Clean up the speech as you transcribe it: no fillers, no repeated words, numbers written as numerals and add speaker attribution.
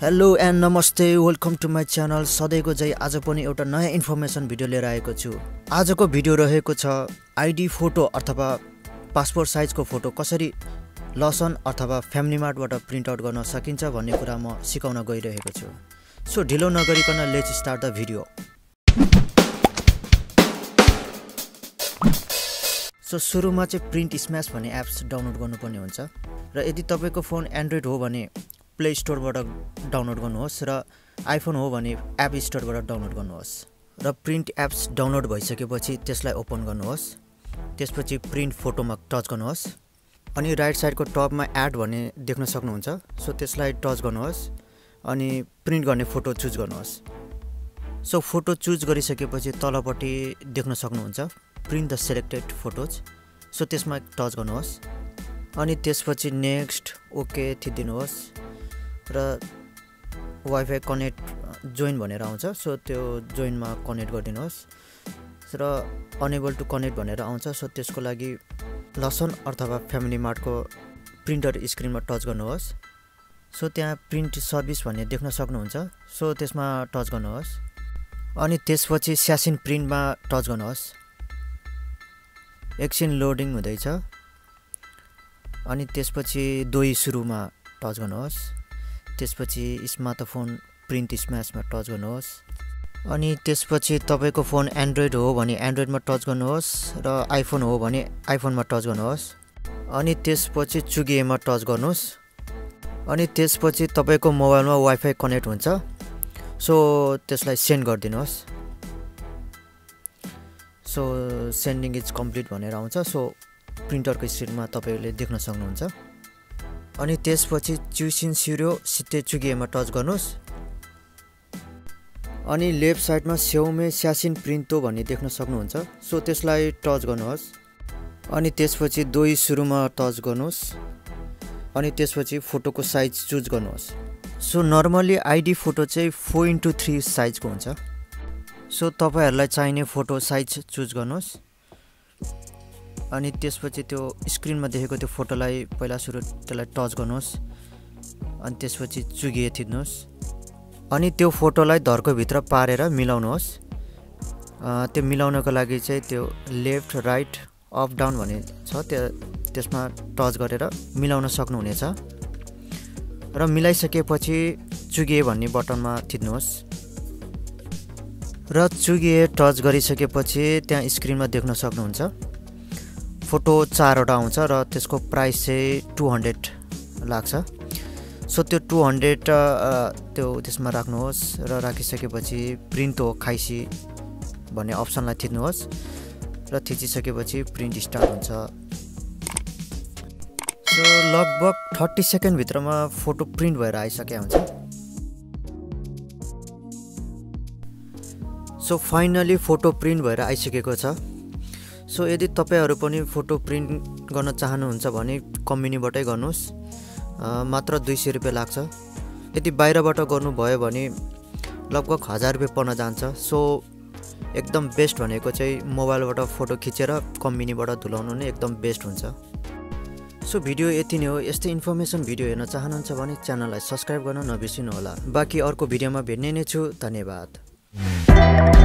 Speaker 1: Hello and नमस्ते welcome to my channel सधैँको चाहिँ आज पनि एउटा नयाँ इन्फर्मेसन भिडियो लिएर आएको छु। आजको भिडियो रहेको छ आइडी फोटो अथवा पासपोर्ट साइजको फोटो कसरी लसन अथवा फ्यामिली मार्टबाट प्रिन्ट आउट गर्न सकिन्छ भन्ने कुरा म सिकाउन गइरहेको छु। सो ढिलो नगरिकन let's start the video. So सुरुमा चाहिँ प्रिन्ट स्म्याश भन्ने एप्स डाउनलोड गर्नुपर्ने हुन्छ र यदि तपाईको फोन एन्ड्रोइड हो भने प्ले स्टोरबाट डाउनलोड गर्नुहोस् र आइफोन हो भने एप स्टोरबाट डाउनलोड गर्नुहोस् र प्रिन्ट एप्स डाउनलोड भइसकेपछि त्यसलाई ओपन गर्नुहोस्। त्यसपछि प्रिन्ट फोटोमा टच गर्नुहोस् अनि राइट साइडको टपमा एड भन्ने देख्न सक्नुहुन्छ। सो त्यसलाई टच गर्नुहोस् अनि प्रिन्ट गर्ने फोटो चुज गर्नुहोस्। सो फोटो चुज गरिसकेपछि तलपट्टि देख्न सक्नुहुन्छ print the selected photos. So त्यसमा टच गर्नुहोस् अनि त्यसपछि नेक्स्ट ओके थिचिदिनुहोस् र वाइफाई कनेक्ट जोइन भनेर आउँछ। सो त्यो जोइनमा कनेक्ट गरिदिनुहोस् र अनेबल टु कनेक्ट भनेर आउँछ। सो त्यसको लागि लसन अथवा फ्यामिली मार्टको प्रिन्टर स्क्रिनमा टच गर्नुहोस्। सो त्यहाँ प्रिन्ट सर्भिस भन्ने देख्न सक्नुहुन्छ। सो त्यसमा टच गर्नुहोस् अनि त्यसपछि स्यासिन प्रिन्टमा टच गर्नुहोस्। एकछिन लोडिङ हुँदैछ अनि त्यसपछि दोही सुरुमा टच गर्नुहोस्। त्यसपछि स्मार्टफोन प्रिन्ट स्म्याशमा टच गर्नुहोस् अनि त्यसपछि तपाईको फोन एन्ड्रोइड हो भने एन्ड्रोइडमा टच गर्नुहोस् र आइफोन हो भने आइफोनमा टच गर्नुहोस् अनि त्यसपछि चुगिएमा टच गर्नुहोस् अनि त्यसपछि तपाईको मोबाइलमा वाइफाई कनेक्ट हुन्छ। सो त्यसलाई सेन्ड गरिदिनुहोस्। सो सेन्डिङ इज कम्प्लिट भनेर आउँछ। सो प्रिन्टरको स्क्रिनमा तपाईले देख्न सक्नुहुन्छ अनि त्यसपछि चुसिन सिरो सिते चुगिएमा टच गर्नुहोस् अनि लेफ्ट साइडमा स्याउमे स्यासिन प्रिन्टो भन्ने देख्न सक्नुहुन्छ। सो त्यसलाई टच गर्नुहोस् अनि त्यसपछि दोही सुरुमा टच गर्नुहोस् अनि त्यसपछि फोटोको साइज चुज गर्नुहोस्। सो नर्मली आइडी फोटो चाहिँ 4x3 साइजको हुन्छ। सो तपाईहरुलाई चाहिने फोटो साइज चुज गर्नुहोस् अनि त्यसपछि त्यो स्क्रिनमा देखेको त्यो फोटोलाई पहिला सुरु त्यसलाई टच गर्नुहोस् अनि त्यसपछि चुगिए थिच्नुहोस् अनि त्यो फोटोलाई धर्को भित्र पारेर मिलाउनुहोस्। त्यो मिलाउनको लागि चाहिँ त्यो लेफ्ट राइट अप डाउन भन्ने छ त्यसमा टच गरेर मिलाउन सक्नुहुनेछ र मिलाइसकेपछि चुगिए भन्ने बटनमा थिच्नुहोस् र चुगिए टच गरिसकेपछि त्यहाँ स्क्रिनमा देख्न सक्नुहुन्छ फोटो 4वटा आउँछ र त्यसको प्राइस चाहिँ 200 लाग्छ। सो त्यो 200 त्यो त्यसमा राख्नुहोस् र राखिसकेपछि प्रिन्ट हो खाइसी भन्ने अप्सनलाई थिच्नुहोस् र थिचिसकेपछि प्रिन्ट स्टार्ट हुन्छ। सो लगभग 30 सेकेन्ड भित्रमा फोटो प्रिन्ट भएर आइसकेको हुन्छ। सो फाइनली फोटो प्रिन्ट भएर आइसकेको छ। सो यदि तपाईहरु पनि फोटो प्रिन्ट गर्न चाहनुहुन्छ भने कम्पनीबाटै गर्नुस्। मात्र 200 रुपैयाँ लाग्छ। यदि बाहिरबाट गर्नुभयो भने लगभग 1000 रुपैयाँ पर्न जान्छ। सो एकदम बेस्ट भनेको चाहिँ मोबाइलबाट फोटो खिचेर कम्पनीबाट धुलाउनु नै एकदम बेस्ट हुन्छ। सो भिडियो यति नै हो। यस्तै इन्फर्मेसन भिडियो हेर्न चाहनुहुन्छ भने च्यानललाई सब्स्क्राइब गर्न नबिर्सिनु होला। बाँकी अर्को भिडियोमा भेट्ने नै छु। धन्यवाद।